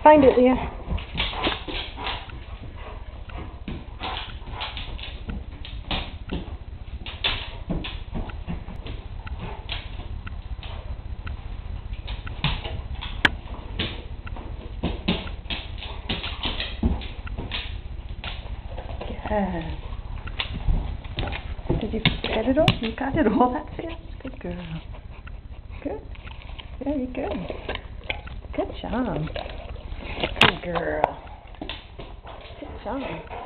Find it, Leah. Yes. Did you get it all? You got it all that fast? Good girl. Good. Very good. Good job. Good girl. Good job.